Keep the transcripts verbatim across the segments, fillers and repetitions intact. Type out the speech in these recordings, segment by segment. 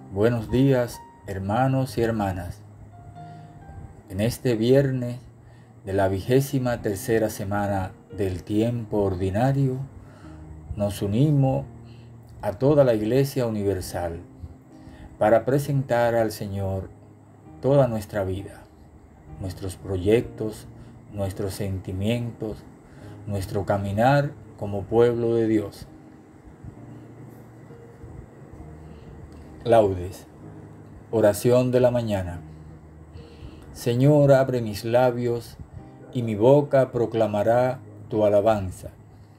Buenos días, hermanos y hermanas. En este viernes de la vigésima tercera semana del tiempo ordinario, nos unimos a toda la Iglesia Universal para presentar al Señor toda nuestra vida, nuestros proyectos, nuestros sentimientos, nuestro caminar como pueblo de Dios. Laudes. Oración de la mañana. Señor, abre mis labios y mi boca proclamará tu alabanza.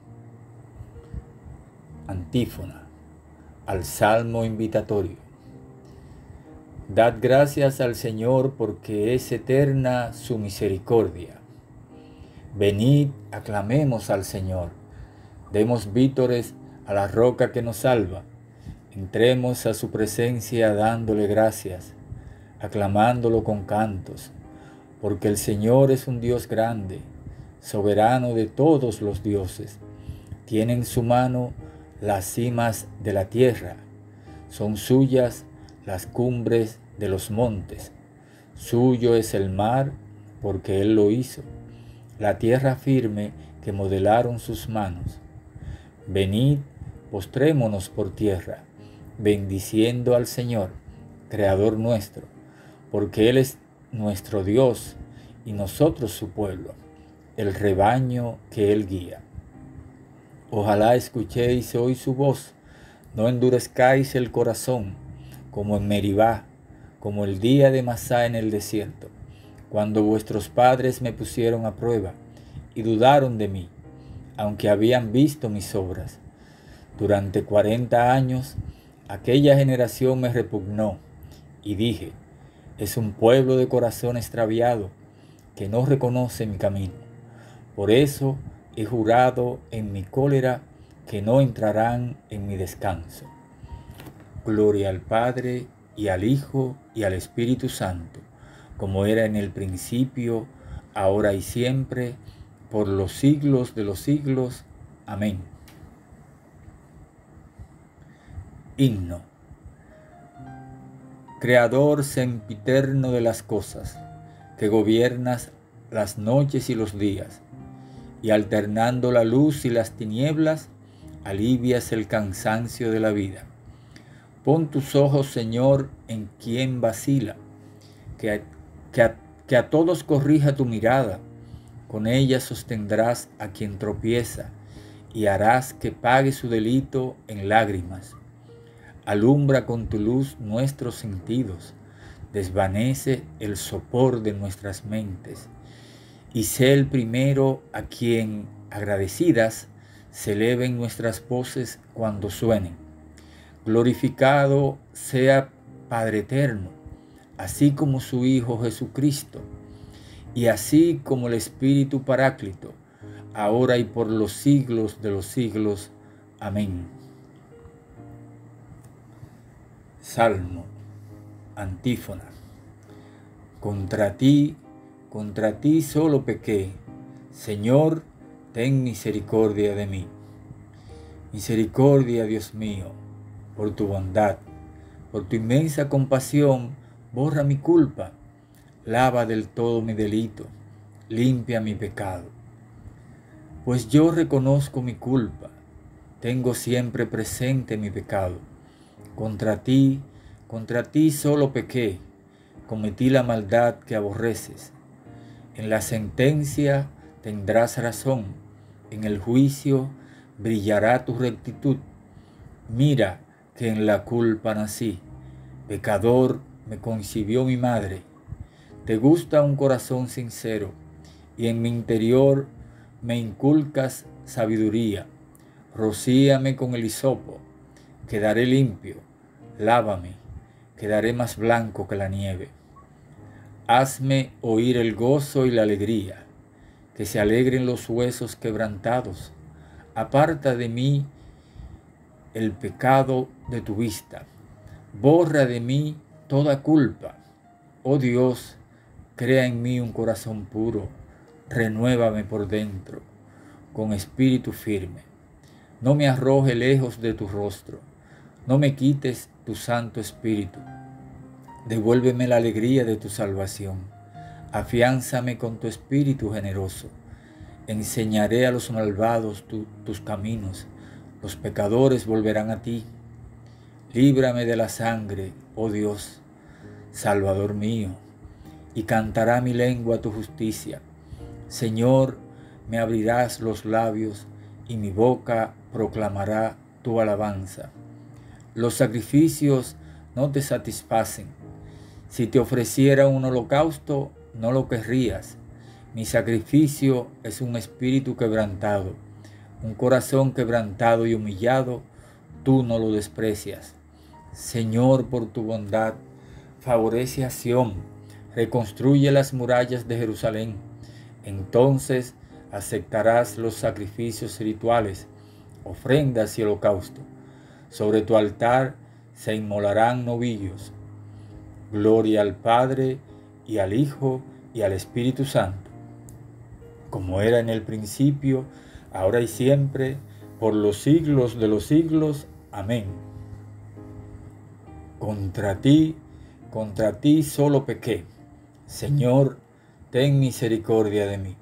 Antífona al Salmo invitatorio. Dad gracias al Señor porque es eterna su misericordia. Venid, aclamemos al Señor. Demos vítores a la roca que nos salva. Entremos a su presencia dándole gracias, aclamándolo con cantos, porque el Señor es un Dios grande, soberano de todos los dioses. Tiene en su mano las cimas de la tierra, son suyas las cumbres de los montes. Suyo es el mar, porque Él lo hizo, la tierra firme que modelaron sus manos. Venid, postrémonos por tierra, bendiciendo al Señor, Creador nuestro, porque Él es nuestro Dios y nosotros su pueblo, el rebaño que Él guía. Ojalá escuchéis hoy su voz, no endurezcáis el corazón, como en Meribá, como el día de Masá en el desierto, cuando vuestros padres me pusieron a prueba y dudaron de mí, aunque habían visto mis obras. Durante cuarenta años, aquella generación me repugnó y dije, es un pueblo de corazón extraviado que no reconoce mi camino. Por eso he jurado en mi cólera que no entrarán en mi descanso. Gloria al Padre y al Hijo y al Espíritu Santo, como era en el principio, ahora y siempre, por los siglos de los siglos. Amén. Himno. Creador sempiterno de las cosas, que gobiernas las noches y los días, y alternando la luz y las tinieblas, alivias el cansancio de la vida. Pon tus ojos, Señor, en quien vacila, que a, que a, que a todos corrija tu mirada, con ella sostendrás a quien tropieza, y harás que pague su delito en lágrimas. Alumbra con tu luz nuestros sentidos, desvanece el sopor de nuestras mentes, y sé el primero a quien, agradecidas, se eleven nuestras voces cuando suenen. Glorificado sea Padre eterno, así como su Hijo Jesucristo, y así como el Espíritu Paráclito, ahora y por los siglos de los siglos. Amén. Salmo. Antífona. Contra ti, contra ti solo pequé. Señor, ten misericordia de mí. Misericordia, Dios mío, por tu bondad, por tu inmensa compasión, borra mi culpa, lava del todo mi delito, limpia mi pecado. Pues yo reconozco mi culpa, tengo siempre presente mi pecado. Contra ti, contra ti solo pequé, cometí la maldad que aborreces. En la sentencia tendrás razón, en el juicio brillará tu rectitud. Mira que en la culpa nací, pecador me concibió mi madre. Te gusta un corazón sincero, y en mi interior me inculcas sabiduría. Rocíame con el hisopo, quedaré limpio. Lávame, quedaré más blanco que la nieve. Hazme oír el gozo y la alegría, que se alegren los huesos quebrantados. Aparta de mí el pecado de tu vista. Borra de mí toda culpa. Oh Dios, crea en mí un corazón puro. Renuévame por dentro, con espíritu firme. No me arroje lejos de tu rostro. No me quites tu Santo Espíritu. Devuélveme la alegría de tu salvación. Afiánzame con tu Espíritu generoso. Enseñaré a los malvados tu, tus caminos. Los pecadores volverán a ti. Líbrame de la sangre, oh Dios, Salvador mío, y cantará mi lengua tu justicia. Señor, me abrirás los labios, y mi boca proclamará tu alabanza. Los sacrificios no te satisfacen. Si te ofreciera un holocausto, no lo querrías. Mi sacrificio es un espíritu quebrantado, un corazón quebrantado y humillado, tú no lo desprecias. Señor, por tu bondad, favorece a Sión, reconstruye las murallas de Jerusalén. Entonces aceptarás los sacrificios rituales, ofrendas y holocausto. Sobre tu altar se inmolarán novillos. Gloria al Padre, y al Hijo, y al Espíritu Santo, como era en el principio, ahora y siempre, por los siglos de los siglos. Amén. Contra ti, contra ti solo pequé. Señor, ten misericordia de mí.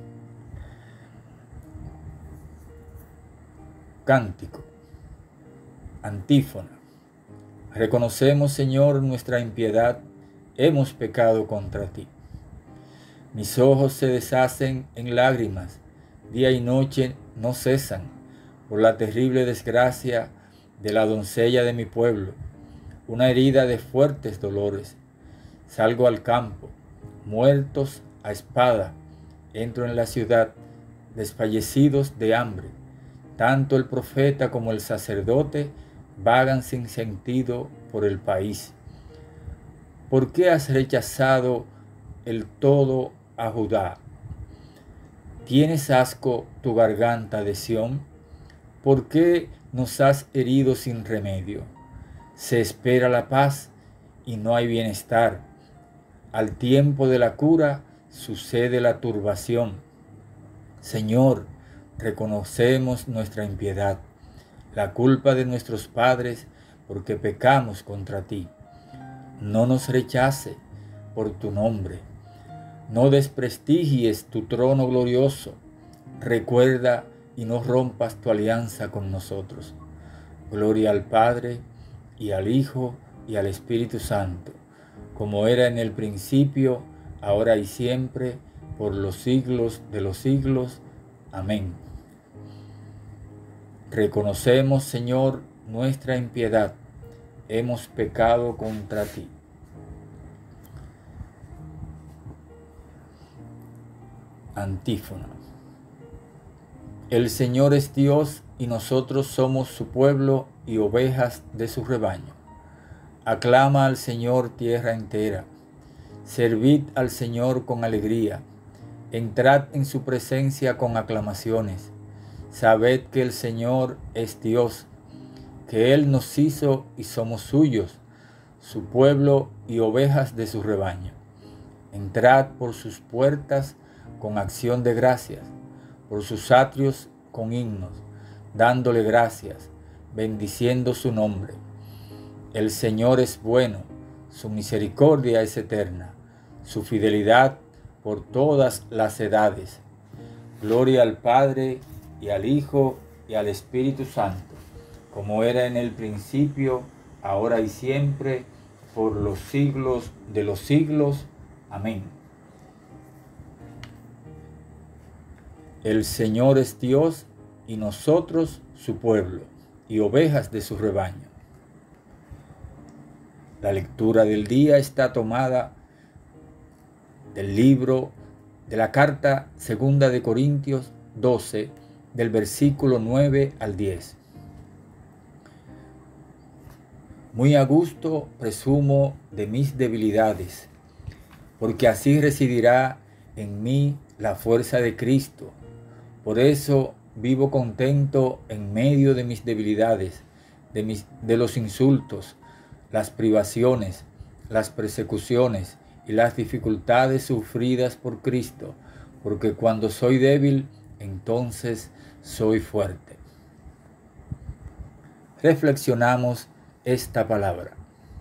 Cántico. Antífona. Reconocemos, Señor, nuestra impiedad, hemos pecado contra ti. Mis ojos se deshacen en lágrimas, día y noche no cesan, por la terrible desgracia de la doncella de mi pueblo, una herida de fuertes dolores. Salgo al campo, muertos a espada, entro en la ciudad, desfallecidos de hambre. Tanto el profeta como el sacerdote vagan sin sentido por el país. ¿Por qué has rechazado el todo a Judá? ¿Tienes asco tu garganta de Sión? ¿Por qué nos has herido sin remedio? Se espera la paz y no hay bienestar. Al tiempo de la cura sucede la turbación. Señor, reconocemos nuestra impiedad, la culpa de nuestros padres, porque pecamos contra ti. No nos rechace por tu nombre. No desprestigies tu trono glorioso. Recuerda y no rompas tu alianza con nosotros. Gloria al Padre, y al Hijo, y al Espíritu Santo, como era en el principio, ahora y siempre, por los siglos de los siglos. Amén. Reconocemos, Señor, nuestra impiedad. Hemos pecado contra ti. Antífona. El Señor es Dios y nosotros somos su pueblo y ovejas de su rebaño. Aclama al Señor tierra entera. Servid al Señor con alegría. Entrad en su presencia con aclamaciones. Sabed que el Señor es Dios, que Él nos hizo y somos suyos, su pueblo y ovejas de su rebaño. Entrad por sus puertas con acción de gracias, por sus atrios con himnos, dándole gracias, bendiciendo su nombre. El Señor es bueno, su misericordia es eterna, su fidelidad por todas las edades. Gloria al Padre, y al Hijo, y al Espíritu Santo, como era en el principio, ahora y siempre, por los siglos de los siglos. Amén. El Señor es Dios, y nosotros su pueblo, y ovejas de su rebaño. La lectura del día está tomada del libro de la carta segunda de Corintios doce, del versículo nueve al diez. Muy a gusto presumo de mis debilidades, porque así residirá en mí la fuerza de Cristo. Por eso vivo contento en medio de mis debilidades, de, mis, de los insultos, las privaciones, las persecuciones y las dificultades sufridas por Cristo, porque cuando soy débil, entonces soy fuerte. Reflexionamos esta palabra.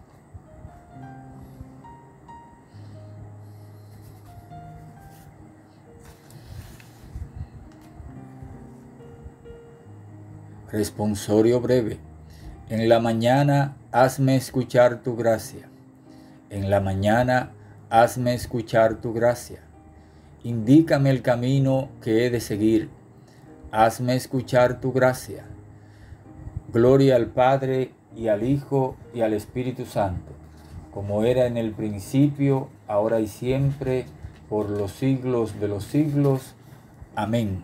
Responsorio breve. En la mañana hazme escuchar tu gracia. En la mañana hazme escuchar tu gracia. Indícame el camino que he de seguir. Hazme escuchar tu gracia. Gloria al Padre y al Hijo y al Espíritu Santo, como era en el principio, ahora y siempre, por los siglos de los siglos. Amén.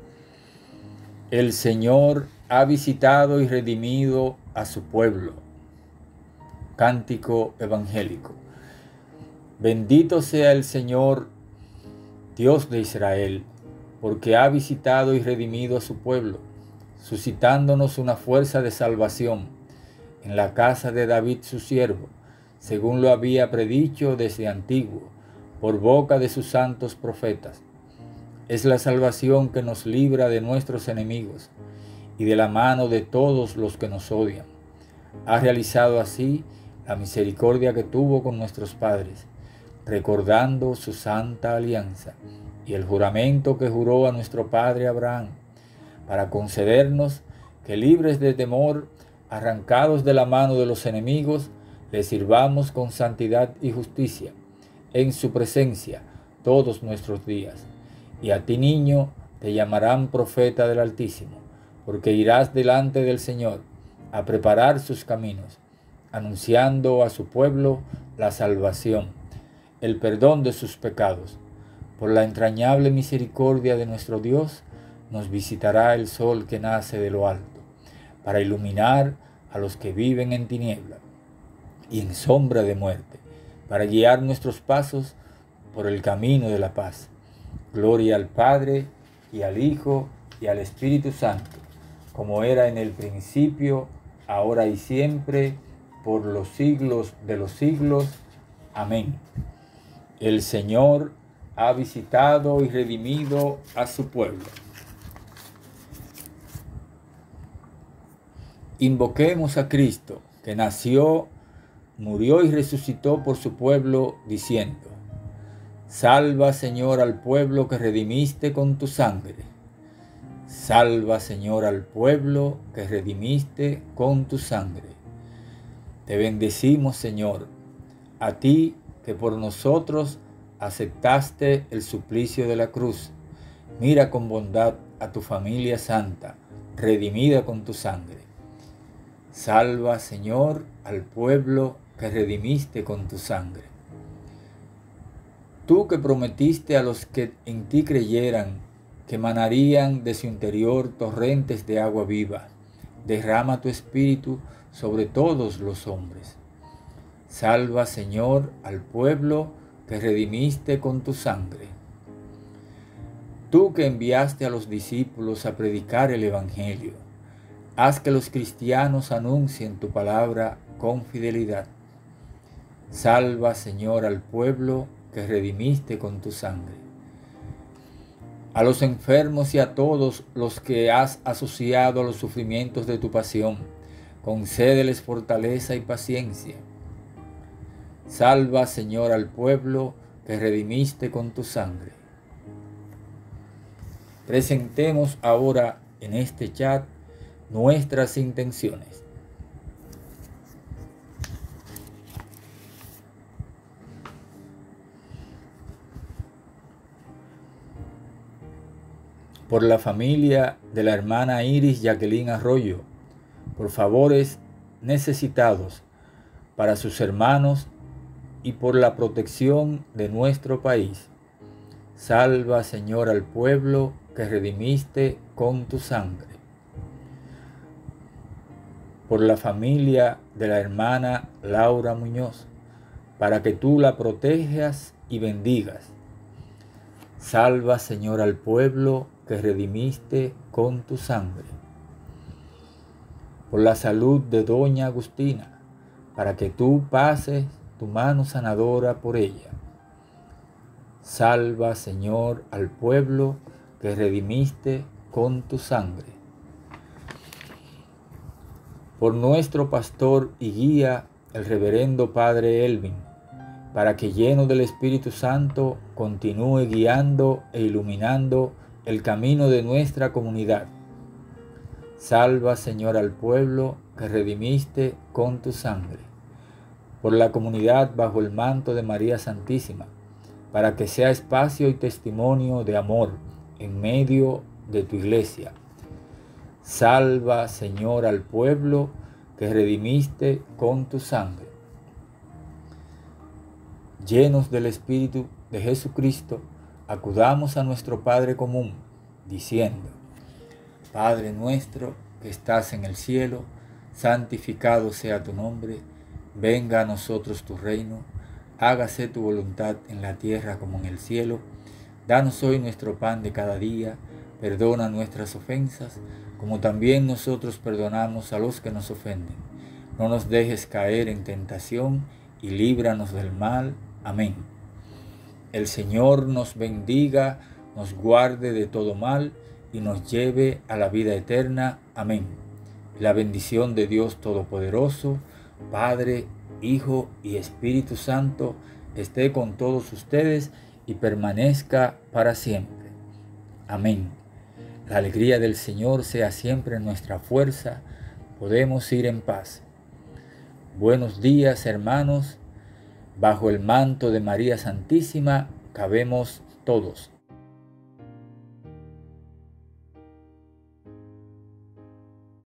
El Señor ha visitado y redimido a su pueblo. Cántico evangélico. Bendito sea el Señor, Dios de Israel, porque ha visitado y redimido a su pueblo, suscitándonos una fuerza de salvación en la casa de David su siervo, según lo había predicho desde antiguo, por boca de sus santos profetas. Es la salvación que nos libra de nuestros enemigos y de la mano de todos los que nos odian. Ha realizado así la misericordia que tuvo con nuestros padres, recordando su santa alianza y el juramento que juró a nuestro padre Abraham, para concedernos que, libres de temor, arrancados de la mano de los enemigos, le sirvamos con santidad y justicia en su presencia todos nuestros días. Y a ti, niño, te llamarán profeta del Altísimo, porque irás delante del Señor a preparar sus caminos, anunciando a su pueblo la salvación, el perdón de sus pecados. Por la entrañable misericordia de nuestro Dios, nos visitará el sol que nace de lo alto, para iluminar a los que viven en tiniebla y en sombra de muerte, para guiar nuestros pasos por el camino de la paz. Gloria al Padre, y al Hijo, y al Espíritu Santo, como era en el principio, ahora y siempre, por los siglos de los siglos. Amén. El Señor ha visitado y redimido a su pueblo. Invoquemos a Cristo, que nació, murió y resucitó por su pueblo, diciendo: Salva, Señor, al pueblo que redimiste con tu sangre. Salva, Señor, al pueblo que redimiste con tu sangre. Te bendecimos, Señor, a ti que por nosotros aceptaste el suplicio de la cruz. Mira con bondad a tu familia santa, redimida con tu sangre. Salva, Señor, al pueblo que redimiste con tu sangre. Tú que prometiste a los que en ti creyeran que emanarían de su interior torrentes de agua viva, derrama tu espíritu sobre todos los hombres. Salva, Señor, al pueblo que redimiste con tu sangre. Tú que enviaste a los discípulos a predicar el Evangelio, haz que los cristianos anuncien tu palabra con fidelidad. Salva, Señor, al pueblo que redimiste con tu sangre. A los enfermos y a todos los que has asociado a los sufrimientos de tu pasión, concédeles fortaleza y paciencia. Salva, Señor, al pueblo que redimiste con tu sangre. Presentemos ahora en este chat nuestras intenciones. Por la familia de la hermana Iris Jacqueline Arroyo, por favores necesitados para sus hermanos y por la protección de nuestro país. Salva, Señor, al pueblo que redimiste con tu sangre. Por la familia de la hermana Laura Muñoz, para que tú la protejas y bendigas. Salva, Señor, al pueblo que redimiste con tu sangre. Por la salud de doña Agustina, para que tú pases tu mano sanadora por ella. Salva, Señor, al pueblo que redimiste con tu sangre. por nuestro pastor y guía, el reverendo Padre Elvin, para que lleno del Espíritu Santo continúe guiando e iluminando el camino de nuestra comunidad. Salva, Señor, al pueblo que redimiste con tu sangre, por la comunidad bajo el manto de María Santísima, para que sea espacio y testimonio de amor en medio de tu iglesia. Salva, Señor, al pueblo que redimiste con tu sangre. Llenos del Espíritu de Jesucristo, acudamos a nuestro Padre común, diciendo: Padre nuestro que estás en el cielo, santificado sea tu nombre, venga a nosotros tu reino, hágase tu voluntad en la tierra como en el cielo. Danos hoy nuestro pan de cada día, perdona nuestras ofensas, como también nosotros perdonamos a los que nos ofenden. No nos dejes caer en tentación y líbranos del mal. Amén. El Señor nos bendiga, nos guarde de todo mal y nos lleve a la vida eterna. Amén. La bendición de Dios Todopoderoso, Padre, Hijo y Espíritu Santo, esté con todos ustedes y permanezca para siempre. Amén. La alegría del Señor sea siempre nuestra fuerza. Podemos ir en paz. Buenos días, hermanos. Bajo el manto de María Santísima cabemos todos.